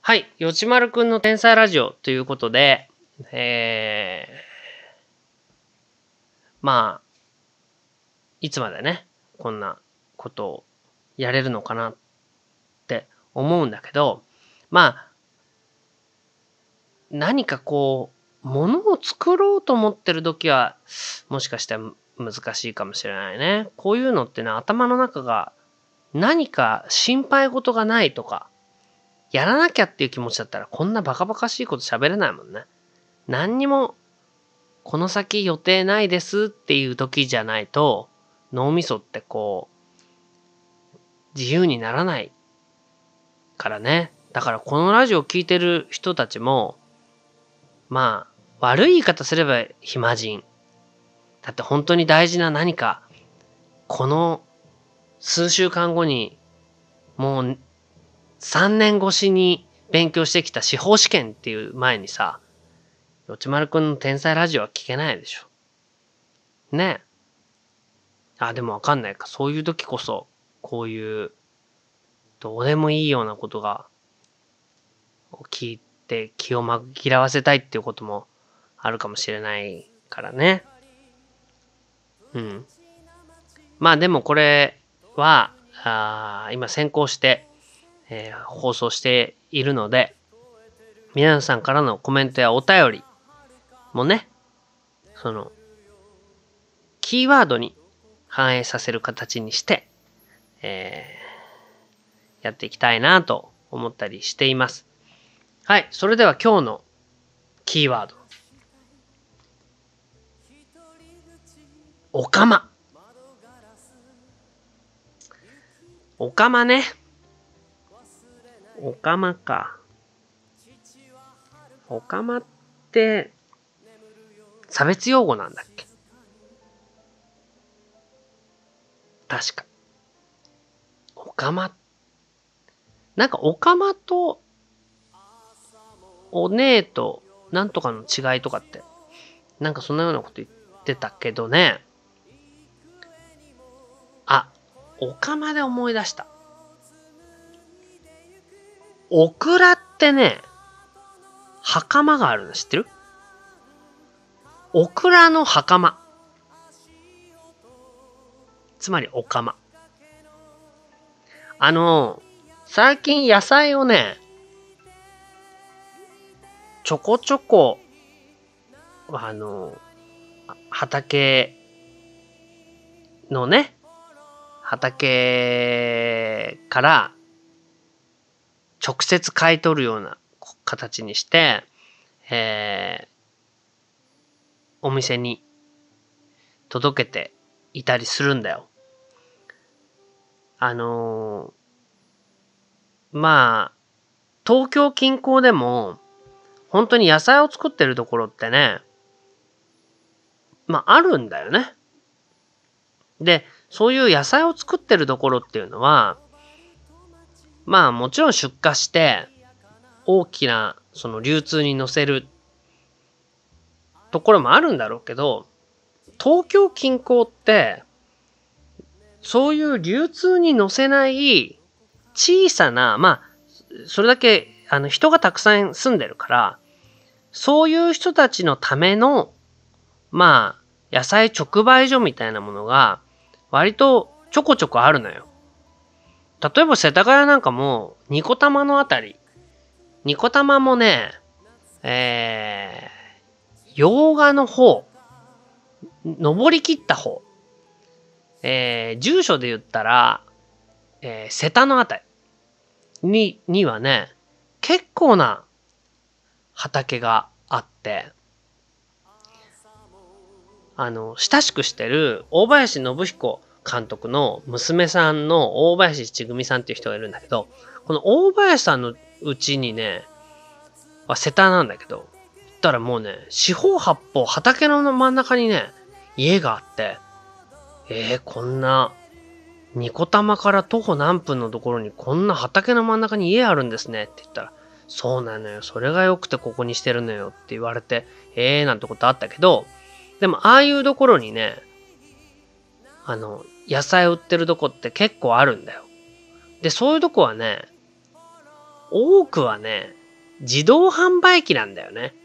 はい、よちまるくんの天才ラジオということで、まあ、いつまでね、こんなことをやれるのかなって思うんだけど、まあ、何かこう、ものを作ろうと思ってる時は、もしかしたら難しいかもしれないね。こういうのってね、頭の中が何か心配事がないとか、やらなきゃっていう気持ちだったらこんなバカバカしいこと喋れないもんね。何にもこの先予定ないですっていう時じゃないと脳みそってこう自由にならないからね。だからこのラジオを聞いてる人たちもまあ悪い言い方すれば暇人。だって本当に大事な何かこの数週間後にもう3年越しに勉強してきた司法試験っていう前にさ、よちまるくんの天才ラジオは聞けないでしょ。ねえ。でもわかんないか。そういう時こそ、こういう、どうでもいいようなことが、聞いて気を紛らわせたいっていうこともあるかもしれないからね。うん。まあでもこれは、今先行して、放送しているので、皆さんからのコメントやお便りもね、その、キーワードに反映させる形にして、やっていきたいなと思ったりしています。はい、それでは今日のキーワード。おかま。おかまね。おかまか。おかまって差別用語なんだっけ？確か。おかま。なんかおかまとお姉となんとかの違いとかって、なんかそんなようなこと言ってたけどね。おかまで思い出した。オクラってね、袴があるの知ってる？オクラの袴。つまりおかま。最近野菜をね、ちょこちょこ、畑のね、畑から直接買い取るような形にして、お店に届けていたりするんだよ。まあ、東京近郊でも、本当に野菜を作ってるところってね、あるんだよね。で、そういう野菜を作ってるところっていうのは、もちろん出荷して、大きなその流通に乗せるところもあるんだろうけど、東京近郊って、そういう流通に乗せない小さな、それだけ人がたくさん住んでるから、そういう人たちのための、野菜直売所みたいなものが、割とちょこちょこあるのよ。例えば世田谷なんかも、ニコタマのあたり。ニコタマもね、洋画の方、登り切った方。住所で言ったら、瀬田のあたりにはね、結構な畑があって、親しくしてる大林信彦監督の娘さんの大林千組さんっていう人がいるんだけど、この大林さんのうちにね、瀬田なんだけど、言ったらもうね、四方八方畑の真ん中にね、家があって、こんな、ニコタマから徒歩何分のところにこんな畑の真ん中に家あるんですねって言ったら、そうなのよ。それが良くてここにしてるのよって言われて、なんてことあったけど、でもああいうところにね、野菜売ってるとこって結構あるんだよ。で、そういうとこはね、 多くはね、自動販売機なんだよね。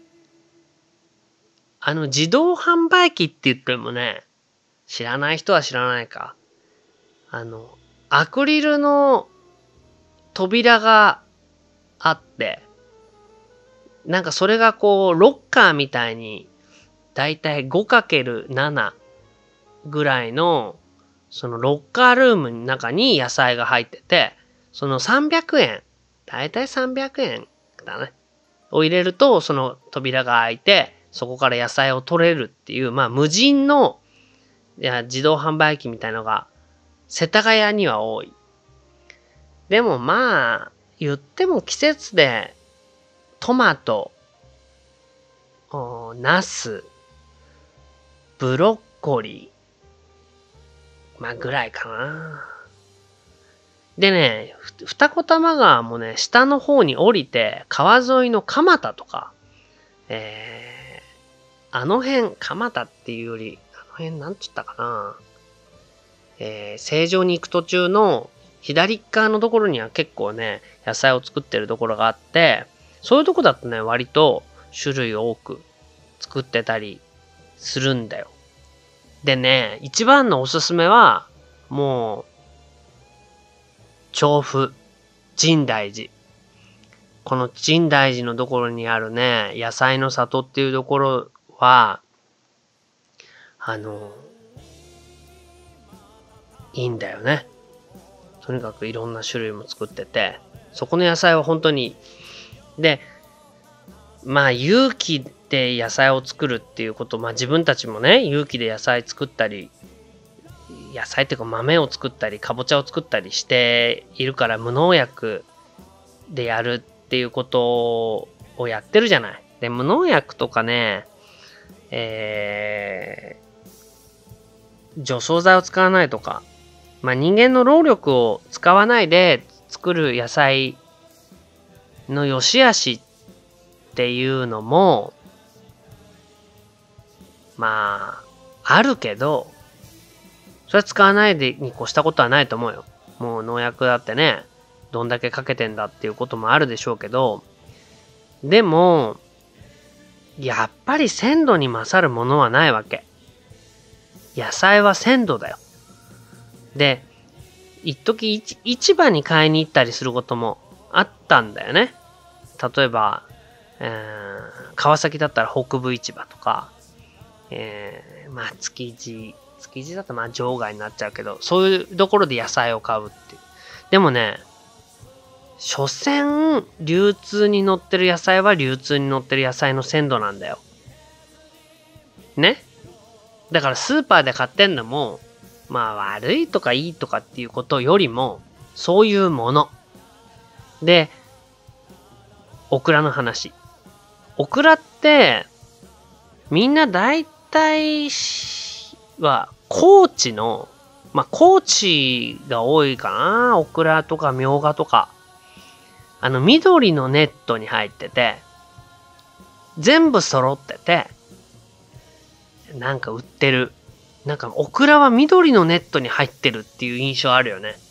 自動販売機って言ってもね、知らない人は知らないか。アクリルの扉があって、なんかそれがこう、ロッカーみたいに、だいたい 5×7 ぐらいの、そのロッカールームの中に野菜が入ってて、その300円、だいたい300円だね。を入れると、その扉が開いて、そこから野菜を取れるっていう、まあ無人の自動販売機みたいのが、世田谷には多い。でもまあ、言っても季節で、トマト、ナス、ブロッコリー、まあぐらいかな。でね、二子玉川もね、下の方に降りて、川沿いの蒲田とか、あの辺、蒲田っていうより、あの辺なんつったかな。成城に行く途中の左側のところには結構ね、野菜を作ってるところがあって、そういうとこだとね、割と種類多く作ってたりするんだよ。でね、一番のおすすめは、もう、調布、深大寺。この深大寺のところにあるね、野菜の里っていうところは、いいんだよね。とにかくいろんな種類も作ってて、そこの野菜は本当に、で、まあ勇気で野菜を作るっていうこと、まあ自分たちもね、勇気で野菜作ったり、野菜っていうか豆を作ったり、かぼちゃを作ったりしているから無農薬でやるっていうことをやってるじゃない。で、無農薬とかね、除草剤を使わないとか、まあ人間の労力を使わないで作る野菜の良し悪しっていうのも、まあ、あるけど、それは使わないでに越したことはないと思うよ。もう農薬だってね、どんだけかけてんだっていうこともあるでしょうけど、でも、やっぱり鮮度に勝るものはないわけ。野菜は鮮度だよ。で、一時市場に買いに行ったりすることもあったんだよね。例えば、川崎だったら北部市場とか、まあ築地だとまあ場外になっちゃうけど、そういうところで野菜を買うっていう。でもね、所詮流通に乗ってる野菜は流通に乗ってる野菜の鮮度なんだよ。ね。だからスーパーで買ってんのも、まあ悪いとかいいとかっていうことよりも、そういうもの。で、オクラの話。オクラって、みんな大体は高知の、まあ高知が多いかな。オクラとかミョウガとか。緑のネットに入ってて、全部揃ってて、なんか売ってる。なんかオクラは緑のネットに入ってるっていう印象あるよね。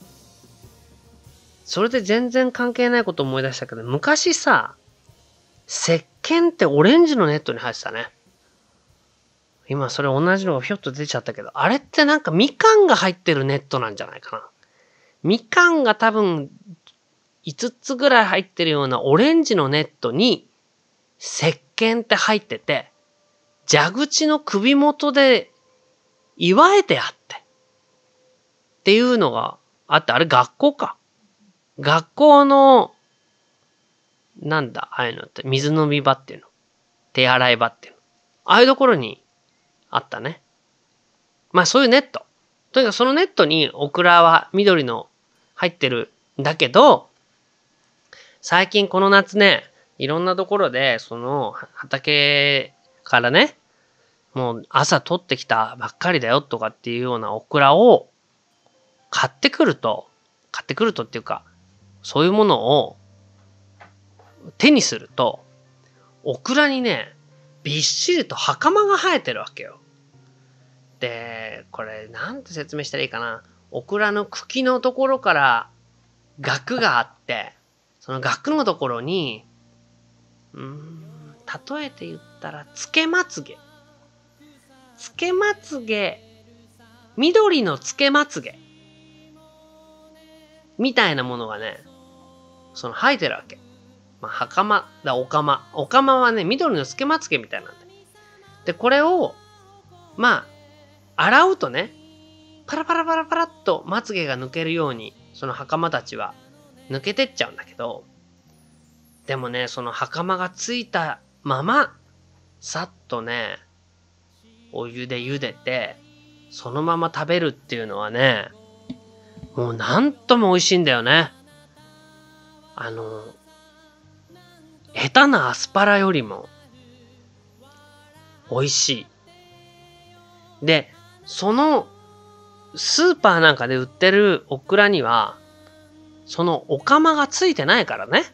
それで全然関係ないこと思い出したけど、昔さ、石鹸ってオレンジのネットに入ってたね。今それ同じのがひょっと出ちゃったけど、あれってなんかみかんが入ってるネットなんじゃないかな。みかんが多分5つぐらい入ってるようなオレンジのネットに石鹸って入ってて、蛇口の首元で祝えてあって。っていうのがあって、あれ学校か。学校の、なんだ、ああいうのって、水飲み場っていうの。手洗い場っていうの。ああいうところにあったね。まあそういうネット。とにかくそのネットにオクラは緑の入ってるんだけど、最近この夏ね、いろんなところで、その畑からね、もう朝取ってきたばっかりだよとかっていうようなオクラを買ってくるとっていうか、そういうものを手にすると、オクラにね、びっしりと袴が生えてるわけよ。で、これなんて説明したらいいかな。オクラの茎のところからガクがあって、 その額のところに、例えて言ったら、つけまつげ。つけまつげ、緑のつけまつげ。みたいなものがね、生えてるわけ。袴だ、おかま。おかまはね、緑のつけまつげみたいなんだよ。で、これを、洗うとね、パラパラパラパラっとまつげが抜けるように、その袴たちは抜けてっちゃうんだけど、でもね、その袴がついたまま、さっとね、お湯で茹でて、そのまま食べるっていうのはね、もうなんとも美味しいんだよね。下手なアスパラよりも美味しい。で、そのスーパーなんかで売ってるオクラには、そのお釜がついてないからね。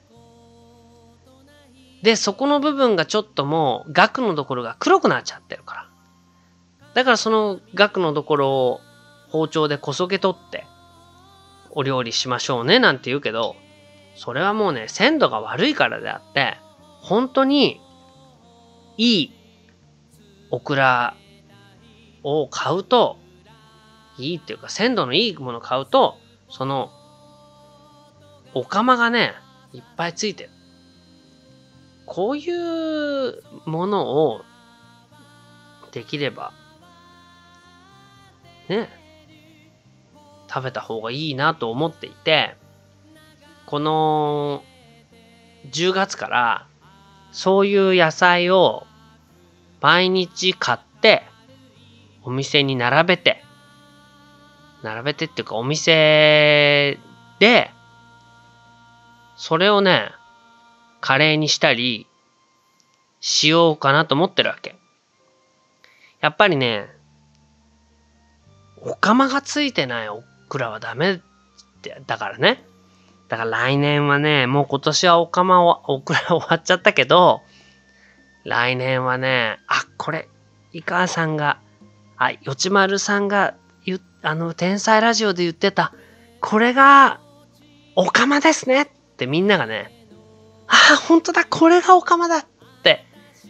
で、そこの部分がちょっともう、ガクのところが黒くなっちゃってるから。だからそのガクのところを包丁でこそげ取って、お料理しましょうねなんて言うけど、それはもうね、鮮度が悪いからであって、本当にいいオクラを買うと、いいっていうか鮮度のいいものを買うと、そのお釜がね、いっぱいついてる。こういうものをできればね、食べた方がいいなと思っていて、この10月からそういう野菜を毎日買ってお店に並べてっていうかお店でそれをね、カレーにしたりしようかなと思ってるわけ。やっぱりね、お釜がついてないオクラはダメって、だからね。だから来年はね、もう今年はオクラ終わっちゃったけど、来年はね、これ、井川さんが、よちまるさんが天才ラジオで言ってた、これが、お釜ですねってみんながね、本当だ、これがお釜だって、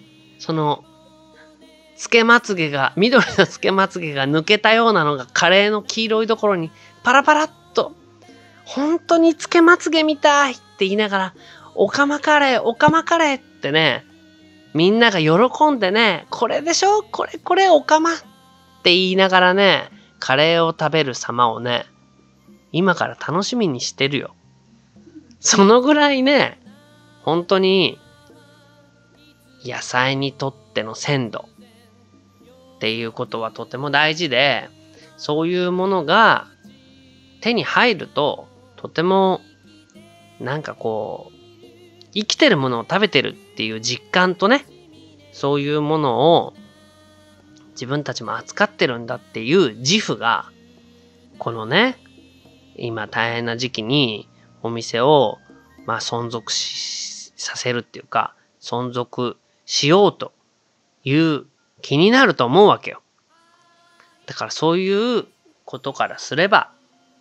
つけまつげが、緑のつけまつげが抜けたようなのがカレーの黄色いところにパラパラっと、本当につけまつげみたいって言いながら、お釜カレーってね、みんなが喜んでね、これでしょこれお釜って言いながらね、カレーを食べる様をね、今から楽しみにしてるよ。そのぐらいね、本当に野菜にとっての鮮度っていうことはとても大事で、そういうものが手に入るととてもなんかこう生きてるものを食べてるっていう実感とね、そういうものを自分たちも扱ってるんだっていう自負が、このね、今大変な時期にお店を存続させるっていうか、存続しようという気になると思うわけよ。だからそういうことからすれば、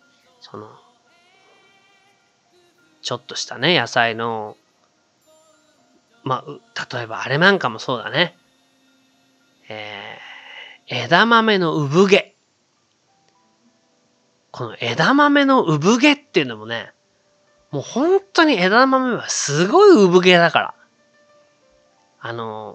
ちょっとしたね、野菜の、例えばあれなんかもそうだね。枝豆の産毛。この枝豆の産毛っていうのもね、もう本当に枝豆はすごい産毛だから。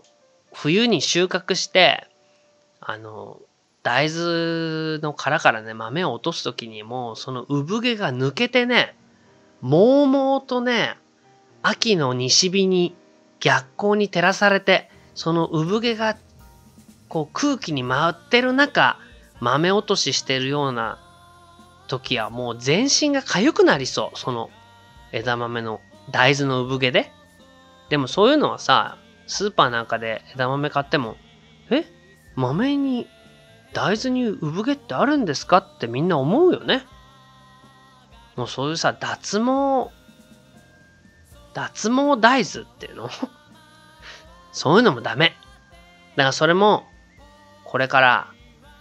冬に収穫して、大豆の殻からね、豆を落とすときにもうその産毛が抜けてね、もうもうとね、秋の西日に逆光に照らされて、その産毛がこう空気に舞ってる中、豆落とししてるような時はもう全身が痒くなりそう。その枝豆の大豆の産毛で。でもそういうのはさ、スーパーなんかで枝豆買っても、豆に大豆に産毛ってあるんですかってみんな思うよね。もうそういうさ、脱毛大豆っていうのそういうのもダメ。だからそれも、これから、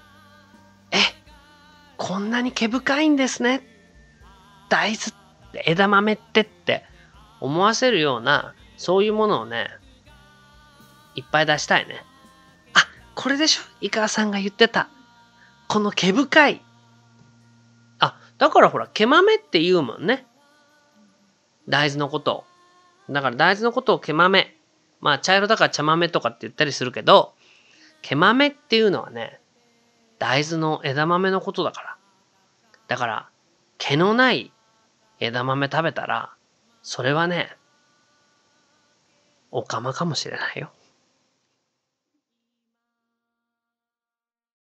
こんなに毛深いんですね。大豆って枝豆って思わせるような、そういうものをね、いっぱい出したいね。あ、これでしょ井川さんが言ってた。この毛深い。あ、だからほら、毛豆って言うもんね。大豆のことを。だから大豆のことを毛豆。まあ茶色だから茶豆とかって言ったりするけど、毛豆っていうのはね、大豆の枝豆のことだから。だから、毛のない枝豆食べたら、それはね、オカマかもしれないよ。